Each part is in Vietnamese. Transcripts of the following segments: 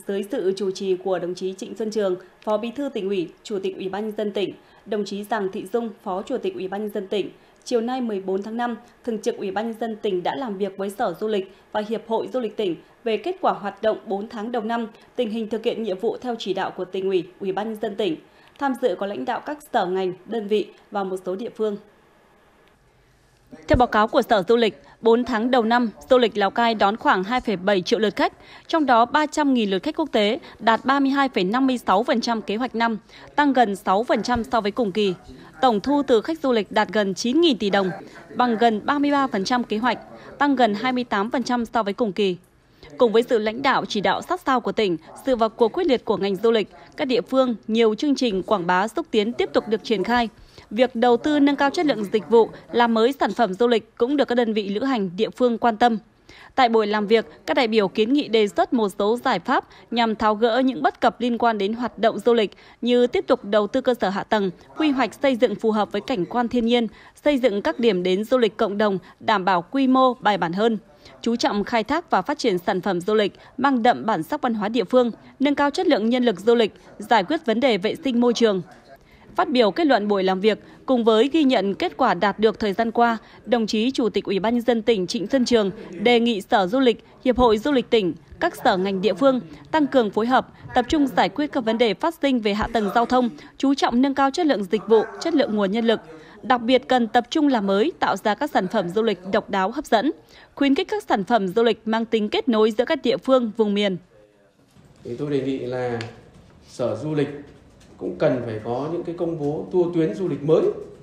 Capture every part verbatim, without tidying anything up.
Dưới sự chủ trì của đồng chí Trịnh Xuân Trường, Phó Bí thư Tỉnh ủy, Chủ tịch Ủy ban nhân dân tỉnh, đồng chí Giàng Thị Dung, Phó Chủ tịch Ủy ban nhân dân tỉnh, chiều nay mười bốn tháng năm, Thường trực Ủy ban nhân dân tỉnh đã làm việc với Sở Du lịch và Hiệp hội Du lịch tỉnh về kết quả hoạt động bốn tháng đầu năm, tình hình thực hiện nhiệm vụ theo chỉ đạo của Tỉnh ủy, Ủy ban nhân dân tỉnh. Tham dự có lãnh đạo các sở ngành, đơn vị và một số địa phương. Theo báo cáo của Sở Du lịch, bốn tháng đầu năm, du lịch Lào Cai đón khoảng hai phẩy bảy triệu lượt khách, trong đó ba trăm nghìn lượt khách quốc tế, đạt ba mươi hai phẩy năm mươi sáu phần trăm kế hoạch năm, tăng gần sáu phần trăm so với cùng kỳ. Tổng thu từ khách du lịch đạt gần chín nghìn tỷ đồng, bằng gần ba mươi ba phần trăm kế hoạch, tăng gần hai mươi tám phần trăm so với cùng kỳ. Cùng với sự lãnh đạo chỉ đạo sát sao của tỉnh, sự vào cuộc quyết liệt của ngành du lịch, các địa phương, nhiều chương trình quảng bá xúc tiến tiếp tục được triển khai. Việc đầu tư nâng cao chất lượng dịch vụ, làm mới sản phẩm du lịch cũng được các đơn vị lữ hành địa phương quan tâm. Tại buổi làm việc, các đại biểu kiến nghị đề xuất một số giải pháp nhằm tháo gỡ những bất cập liên quan đến hoạt động du lịch như tiếp tục đầu tư cơ sở hạ tầng, quy hoạch xây dựng phù hợp với cảnh quan thiên nhiên, xây dựng các điểm đến du lịch cộng đồng đảm bảo quy mô bài bản hơn, chú trọng khai thác và phát triển sản phẩm du lịch mang đậm bản sắc văn hóa địa phương, nâng cao chất lượng nhân lực du lịch, giải quyết vấn đề vệ sinh môi trường. Phát biểu kết luận buổi làm việc, cùng với ghi nhận kết quả đạt được thời gian qua, đồng chí Chủ tịch Ủy ban nhân dân tỉnh Trịnh Xuân Trường đề nghị Sở Du lịch, Hiệp hội Du lịch tỉnh, các sở ngành địa phương tăng cường phối hợp, tập trung giải quyết các vấn đề phát sinh về hạ tầng giao thông, chú trọng nâng cao chất lượng dịch vụ, chất lượng nguồn nhân lực. Đặc biệt cần tập trung làm mới, tạo ra các sản phẩm du lịch độc đáo hấp dẫn, khuyến khích các sản phẩm du lịch mang tính kết nối giữa các địa phương, vùng miền. Thì tôi đề nghị là Sở Du lịch cũng cần phải có những cái công bố tour tuyến du lịch mới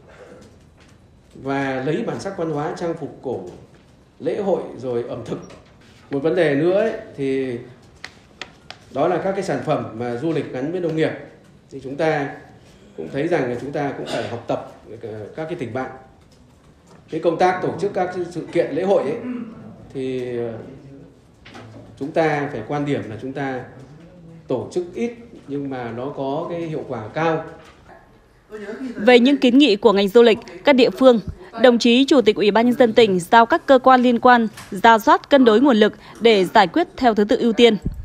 và lấy bản sắc văn hóa trang phục cổ, lễ hội rồi ẩm thực. Một vấn đề nữa ấy, thì đó là các cái sản phẩm mà du lịch gắn với nông nghiệp. Thì chúng ta cũng thấy rằng là chúng ta cũng phải học tập các cái tỉnh bạn. Cái công tác tổ chức các sự kiện lễ hội ấy, thì chúng ta phải quan điểm là chúng ta tổ chức ít nhưng mà nó có cái hiệu quả cao. Về những kiến nghị của ngành du lịch, các địa phương, đồng chí Chủ tịch Ủy ban nhân dân tỉnh giao các cơ quan liên quan rà soát cân đối nguồn lực để giải quyết theo thứ tự ưu tiên.